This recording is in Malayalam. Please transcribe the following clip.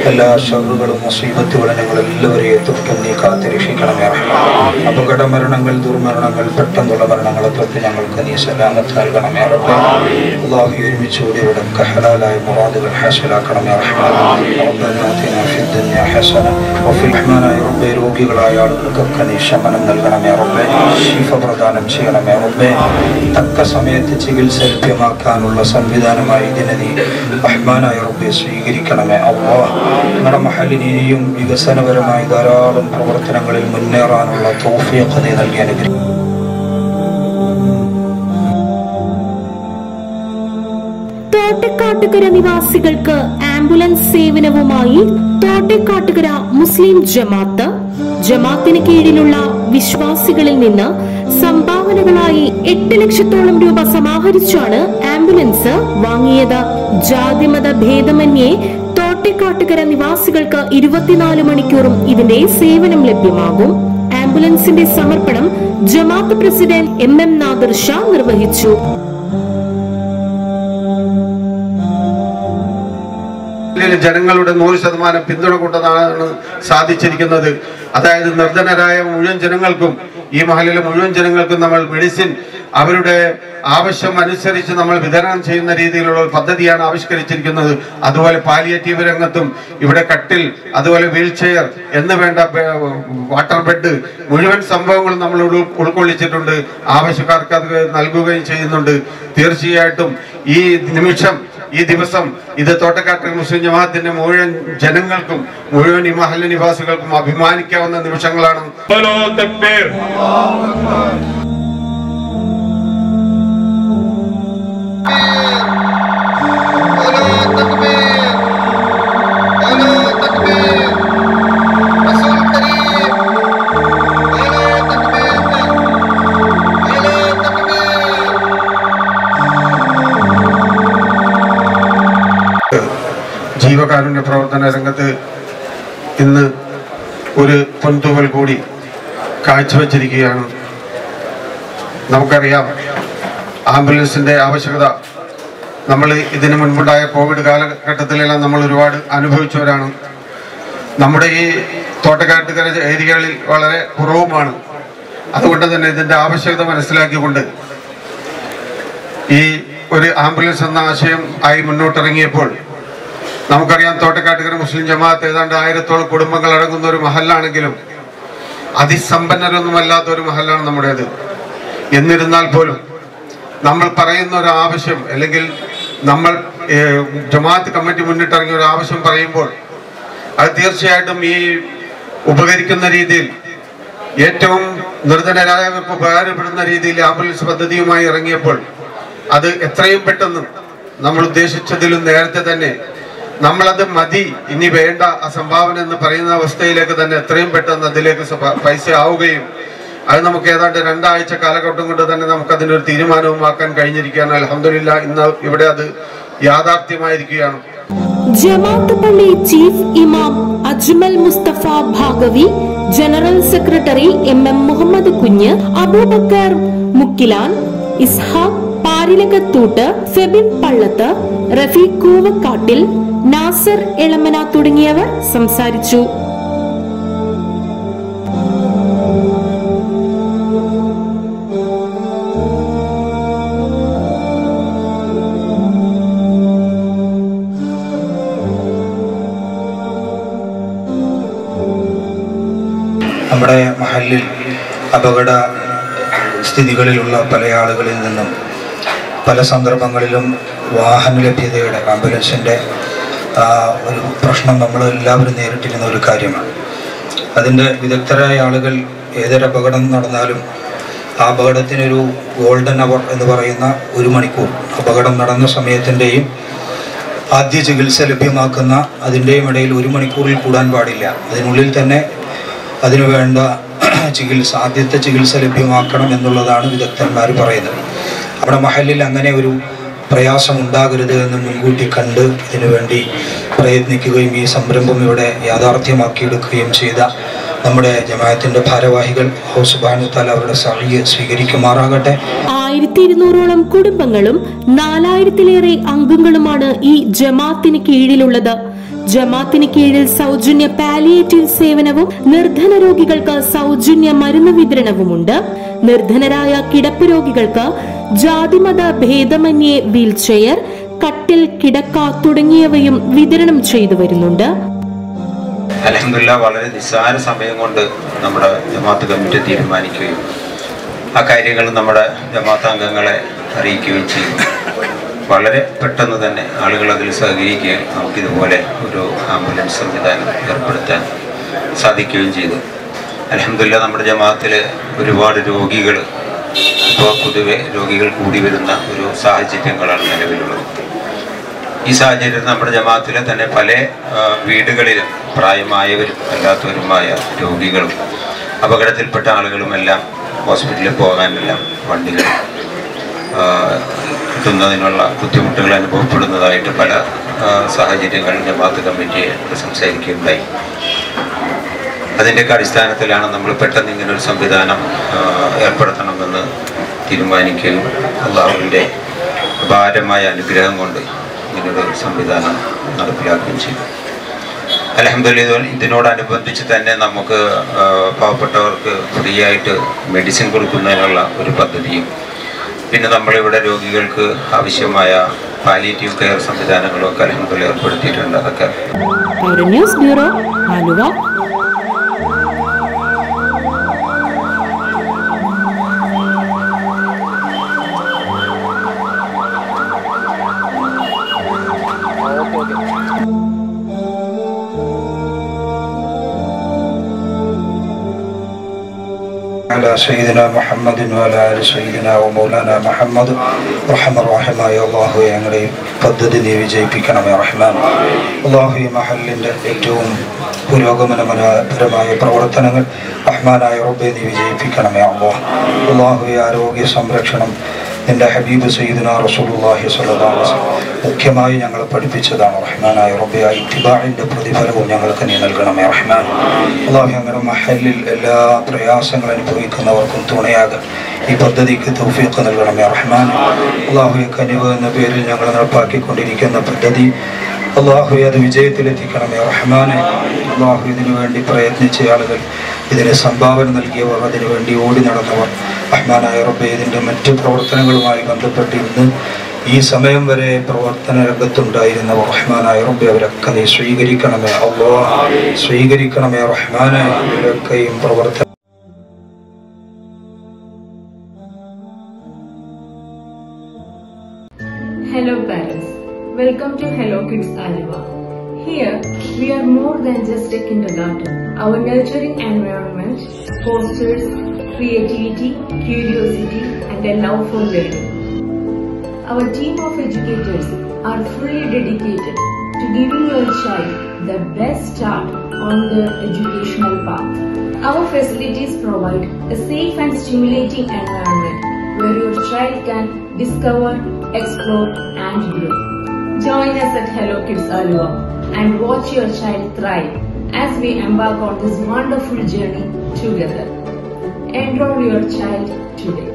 എല്ലാ ഷർറുകളും മുസീബത്തുകളും ഞങ്ങളെല്ലാവരെയും തൊട്ടും നീ കാത്തിരക്ഷിക്കണമേ റഹ്മാൻ. അപകട മരണങ്ങൾ, ദുർമരണങ്ങൾ, പെട്ടെന്നുള്ള മരണങ്ങളെ തൊട്ട് ഞങ്ങൾക്ക് നീ സലാമത്ത് നൽകണമേ റബ്ബേ. അല്ലാഹു ഒരുമിച്ച് കൂടി ഇവിടെ ഹലാലായ മുറാദുകൾ ഹാസിലാക്കണമേ റഹ്മാൻ. റബ്ബനാ ആതിനാ ഫിദ് ദുനിയ ഹസന വഫിൽ റഹ്മാനായ റബ്ബേ, രോഗികളായ ആളുകൾക്കൊക്കെ നീ ശമനം നൽകണമേ റബ്ബേ. ശിഫ പ്രദാനം ചെയ്യണമേ റബ്ബേ. തക്ക സമയത്ത് ചികിത്സ ലഭ്യമാക്കാനുള്ള സംവിധാനമായി ഇതിനെ നീ റഹ്മാനായ റബ്ബേ സ്വീകരിക്കണമേ അല്ലാഹ്. നമ്മുടെ മഹല്ലിന് ഇനിയും വികസനപരമായ ധാരാളം പ്രവർത്തനങ്ങളിൽ മുന്നേറാനുള്ള തൗഫീഖ് നീ നൽകി അനുഗ്രഹിക്കണമേ. തോട്ടക്കാട്ടുകര നിവാസികൾക്ക് ആംബുലൻസ് സേവനവുമായി തോട്ടക്കാട്ടുകര മുസ്ലിം ജമാഅത്തിന് കീഴിലുള്ള വിശ്വാസികളിൽ നിന്ന് സംഭാവനകളായി 8 ലക്ഷത്തോളം രൂപ സമാഹരിച്ചാണ് ആംബുലൻസ് വാങ്ങിയത്. ജാതിമത ഭേദമന്യേ തോട്ടക്കാട്ടുകര നിവാസികൾക്ക് 24 മണിക്കൂറും ഇതിന്റെ സേവനം ലഭ്യമാകും. ആംബുലൻസിന്റെ സമർപ്പണം ജമാഅത്ത് പ്രസിഡന്റ് MM നാദിർ ഷാ നിർവഹിച്ചു. ജനങ്ങളുടെ 100% പിന്തുണ കൊണ്ടതാണ് സാധിച്ചിരിക്കുന്നത്. അതായത് നിർധനരായ മുഴുവൻ ജനങ്ങൾക്കും, ഈ മഹലിലെ മുഴുവൻ ജനങ്ങൾക്കും നമ്മൾ മെഡിസിൻ അവരുടെ ആവശ്യം അനുസരിച്ച് നമ്മൾ വിതരണം ചെയ്യുന്ന രീതിയിലുള്ള ഒരു പദ്ധതിയാണ് ആവിഷ്കരിച്ചിരിക്കുന്നത്. അതുപോലെ പാലിയേറ്റീവ് രംഗത്തും ഇവിടെ കട്ടിൽ, അതുപോലെ വീൽ ചെയർ എന്ന് വേണ്ട വാട്ടർ ബെഡ്, മുഴുവൻ സംഭവങ്ങളും നമ്മൾ ഉൾക്കൊള്ളിച്ചിട്ടുണ്ട്. ആവശ്യക്കാർക്ക് അത് നൽകുകയും ചെയ്യുന്നുണ്ട്. തീർച്ചയായിട്ടും ഈ നിമിഷം, ഈ ദിവസം ഇത് തോട്ടക്കാട്ടുകര മുസ്ലിം ജമാഅത്തിന്റെ മുഴുവൻ ജനങ്ങൾക്കും, മുഴുവൻ ഈ മഹല്ല് നിവാസികൾക്കും അഭിമാനിക്കാവുന്ന നിമിഷങ്ങളാണ്. ജീവകാരുണ്യ പ്രവർത്തന രംഗത്ത് ഇന്ന് ഒരു പൊൻതൂവൽ കൂടി കാഴ്ചവെച്ചിരിക്കുകയാണ്. നമുക്കറിയാം, ആംബുലൻസിന്റെ ആവശ്യകത നമ്മൾ ഇതിനു മുൻപുണ്ടായ കോവിഡ് കാലഘട്ടത്തിലെല്ലാം നമ്മൾ ഒരുപാട് അനുഭവിച്ചവരാണ്. നമ്മുടെ ഈ തോട്ടക്കാട്ടുകര ഏരിയകളിൽ വളരെ കുറവുമാണ്. അതുകൊണ്ട് തന്നെ ഇതിന്റെ ആവശ്യകത മനസ്സിലാക്കിക്കൊണ്ട് ഈ ഒരു ആംബുലൻസ് എന്ന ആശയം ആയി മുന്നോട്ടിറങ്ങിയപ്പോൾ നമുക്കറിയാം, തോട്ടക്കാട്ടുകര മുസ്ലിം ജമാഅത്ത് ഏതാണ്ട് 1000-ഓളം കുടുംബങ്ങൾ അടങ്ങുന്ന ഒരു മഹല്ലാണെങ്കിലും അതിസമ്പന്നരൊന്നുമല്ലാത്ത ഒരു മഹല്ലാണ് നമ്മുടേത്. എന്നിരുന്നാൽ പോലും നമ്മൾ പറയുന്ന ഒരു ആവശ്യം, അല്ലെങ്കിൽ നമ്മൾ ജമാഅത്ത് കമ്മിറ്റി മുന്നിട്ടിറങ്ങിയ ഒരു ആവശ്യം പറയുമ്പോൾ അത് തീർച്ചയായിട്ടും ഈ ഉപകരിക്കുന്ന രീതിയിൽ, ഏറ്റവും നിർധനരായവർക്ക് ഉപകാരപ്പെടുന്ന രീതിയിൽ ആംബുലൻസ് പദ്ധതിയുമായി ഇറങ്ങിയപ്പോൾ അത് എത്രയും പെട്ടെന്ന് നമ്മൾ ഉദ്ദേശിച്ചതിലും നേരത്തെ തന്നെ നമ്മളത് മതി, ഇനി വേണ്ട ആ സംഭാവന എന്ന് പറയുന്ന അവസ്ഥയിലേക്ക് തന്നെ എത്രയും പെട്ടെന്ന് അതിലേക്ക് പൈസ ആവുകയും അത് നമുക്ക് ഏതാണ്ട് 2 ആഴ്ച കാലഘട്ടം കൊണ്ട് തന്നെ നമുക്ക് അതിനൊരു തീരുമാനവുമാക്കാൻ കഴിഞ്ഞിരിക്കുകയാണ്. അൽഹംദുലില്ലാ, ഇന്ന് ഇവിടെ അത് യാഥാർത്ഥ്യമായിരിക്കുകയാണ്. ജമാഅത്ത് പള്ളി ചീഫ് ഇമാം Ajmal Mustafa Bhagavi, general secretary MM Muhammad Kunju, Aboobacker മുക്കിലാൻ, Ishaq പാരിലകത്തൂട്ട്, Febin Pallath, Rafeeq Koovakkattil, Nasar Elamana തുടങ്ങിയവർ സംസാരിച്ചു. നമ്മുടെ മഹല്ലിൽ അപകട സ്ഥിതികളിലുള്ള പല ആളുകളിൽ നിന്നും പല സന്ദർഭങ്ങളിലും വാഹന ലഭ്യതയുടെ, ആംബുലൻസിൻ്റെ ഒരു പ്രശ്നം നമ്മൾ എല്ലാവരും നേരിട്ടിരുന്ന ഒരു കാര്യമാണ്. അതിൻ്റെ വിദഗ്ധരായ ആളുകൾ ഏതൊരു അപകടം നടന്നാലും ആ അപകടത്തിനൊരു ഗോൾഡൻ അവർ എന്ന് പറയുന്ന 1 മണിക്കൂർ, അപകടം നടന്ന സമയത്തിൻ്റെയും ആദ്യ ചികിത്സ ലഭ്യമാക്കുന്ന അതിൻ്റെയും ഇടയിൽ 1 മണിക്കൂറിൽ കൂടാൻ പാടില്ല. അതിനുള്ളിൽ തന്നെ അതിനുവേണ്ട ചികിത്സ, ആദ്യത്തെ ചികിത്സ ലഭ്യമാക്കണം എന്നുള്ളതാണ് വിദഗ്ധന്മാർ പറയുന്നത്. നമ്മുടെ മഹല്ലിൽ അങ്ങനെ ഒരു പ്രയാസം ഉണ്ടാകരുത് എന്ന് മുൻകൂട്ടി കണ്ട് ഇതിനുവേണ്ടി പ്രയത്നിക്കുകയും ഈ സംരംഭം ഇവിടെ യാഥാർത്ഥ്യമാക്കിയെടുക്കുകയും ചെയ്ത നമ്മുടെ ജമാഅത്തിന്റെ ഭാരവാഹികൾ അല്ലാഹു സുബ്ഹാനഹു വ തആല അവരുടെ സഹായ സ്വീകരിക്കുമാറാകട്ടെ. 1200ഓളം കുടുംബങ്ങളും 4000-ലേറെ അംഗങ്ങളുമാണ് ഈ ജമാഅത്തിന് കീഴിലുള്ളത്. ജമാത്തിന് കീഴിൽ സൗജന്യ പാലിയേറ്റീവ് സേവനവും നിർധന രോഗികൾക്ക് സൗജന്യ മരുന്ന് വിതരണവുമുണ്ട്. നിർധനരായ കിടപ്പ് രോഗികൾക്ക് ജാതിമത ഭേദമന്യേ വീൽചെയർ, കട്ടിൽ, കിടക്ക തുടങ്ങിയവയും വിതരണം ചെയ്തു വരുന്നുണ്ട്. അൽഹംദുലില്ലാഹ് വളരെ നിസ്സാര സമയം കൊണ്ട് നമ്മുടെ ജമാഅത്ത് കമ്മിറ്റി തീരുമാനിക്കുകയും ആ കാര്യങ്ങൾ നമ്മുടെ ജമാഅത്ത് അംഗങ്ങളെ അറിയിക്കുകയും ചെയ്തു. വളരെ പെട്ടെന്ന് തന്നെ ആളുകൾ അതിൽ സഹകരിക്കുകയും നമുക്കിതുപോലെ ഒരു ആംബുലൻസ് സംവിധാനം ഏർപ്പെടുത്താൻ സാധിക്കുകയും ചെയ്തു. അൽഹംദുലില്ലാഹ് നമ്മുടെ ജമാഅത്തിൽ ഒരുപാട് രോഗികൾ ഇപ്പോൾ പൊതുവെ രോഗികൾ കൂടി വരുന്ന ഒരു സാഹചര്യങ്ങളാണ് നിലവിലുള്ളത്. ഈ സാഹചര്യത്തിൽ നമ്മുടെ ജമാഅത്തിലെ തന്നെ പല വീടുകളിലും പ്രായമായവരും അല്ലാത്തവരുമായ രോഗികളും അപകടത്തിൽപ്പെട്ട ആളുകളുമെല്ലാം ഹോസ്പിറ്റലിൽ പോകാനെല്ലാം വണ്ടികൾ കിട്ടുന്നതിനുള്ള ബുദ്ധിമുട്ടുകൾ അനുഭവപ്പെടുന്നതായിട്ട് പല സാഹചര്യങ്ങളിൽ ജമാഅത്ത് കമ്മിറ്റിയെ സംസാരിക്കുകയുണ്ടായി. അതിൻ്റെയൊക്കെ അടിസ്ഥാനത്തിലാണ് നമ്മൾ പെട്ടെന്ന് ഇങ്ങനൊരു സംവിധാനം ഏർപ്പെടുത്തണമെന്ന് തീരുമാനിക്കുകയും അള്ളാഹുവിൻ്റെ അപാരമായ അനുഗ്രഹം കൊണ്ട് ഇങ്ങനൊരു സംവിധാനം നടപ്പിലാക്കുകയും ചെയ്തു. അൽഹംദുലില്ലാഹ് ഇതിനോടനുബന്ധിച്ച് തന്നെ നമുക്ക് പാവപ്പെട്ടവർക്ക് ഫ്രീ ആയിട്ട് മെഡിസിൻ കൊടുക്കുന്നതിനുള്ള ഒരു പദ്ധതിയും പിന്നെ നമ്മളിവിടെ രോഗികൾക്ക് ആവശ്യമായ പാലിയേറ്റീവ് കെയർ സംവിധാനങ്ങളും ഒക്കെ അൽഹംദുലില്ലാഹ് ഏർപ്പെടുത്തിയിട്ടുണ്ട്. അതൊക്കെ ന്യൂസ് ബ്യൂറോ ആലുവ. على سيدنا محمد وعلى آل سيدنا ومولانا محمد رحمة الرحمة يا الله ഞങ്ങളെ പദ്ധതി നീ വിജയിപ്പിക്കണമേ റഹ്മാൻ. അല്ലാഹു ഈ മഹല്ലിൻ്റെ ഏറ്റവും പുരോഗമനപരമായ പ്രവർത്തനങ്ങൾ റഹ്മാനായ റബ്ബേ നീ വിജയിപ്പിക്കണമേ അല്ലാഹ്. അല്ലാഹു ഈ ആരോഗ്യ സംരക്ഷണം നിന്റെ ഹബീബ് സയ്യിദുനാ റസൂലുള്ളാഹി സ്വല്ലല്ലാഹു അലൈഹി വസല്ലം മുഖ്യമായി ഞങ്ങളെ പഠിപ്പിച്ചതാണ് റഹ്മാനായ റബ്ബേ. ആ ഇത്തിബാഇന്റെ പ്രതിഫലവും ഞങ്ങൾക്ക് നീ നൽകണമേ റഹ്മാൻ. അല്ലാഹു ഞങ്ങളുടെ മഹല്ലിൽ എല്ലാ പ്രയാസങ്ങൾ അനുഭവിക്കുന്നവർക്കും തുണയാകുക ഈ പദ്ധതിക്ക് തൗഫീഖ് നൽകണമേ റഹ്മാൻ. അല്ലാഹു കനിവ് എന്ന പേരിൽ ഞങ്ങൾ നടപ്പാക്കിക്കൊണ്ടിരിക്കുന്ന പദ്ധതി അല്ലാഹു അത് വിജയത്തിലെത്തിക്കണമേ റഹ്മാനെ. അല്ലാഹു ഇതിനു വേണ്ടി പ്രയത്നിച്ച ആളുകൾ, ഇതിന് സംഭാവന നൽകിയവർ, അതിനുവേണ്ടി ഓടി നടന്നവർ റഹ്മാനായ റബ്ബേ ഇതിൻ്റെ മറ്റു പ്രവർത്തനങ്ങളുമായി ബന്ധപ്പെട്ട് ഇന്ന് ഈ സമയം വരെ പ്രവർത്തന രംഗത്തുണ്ടായിരുന്നവർ റഹ്മാനായ റബ്ബേ അവരൊക്കെ നീ സ്വീകരിക്കണമേ അല്ലാഹ്, സ്വീകരിക്കണമേ റഹ്മാനെ. ഇവരൊക്കെയും പ്രവർത്തന Hello parents, welcome to Hello Kids Aluva. Here we are more than just a kindergarten. Our nurturing environment fosters creativity, curiosity and a love for learning. Our team of educators are fully dedicated to giving your child the best start on their educational path. Our facilities provide a safe and stimulating environment where your child can discover, explore and grow. Join us at Hello Kids Aluva and watch your child thrive as we embark on this wonderful journey together. Enroll your child today.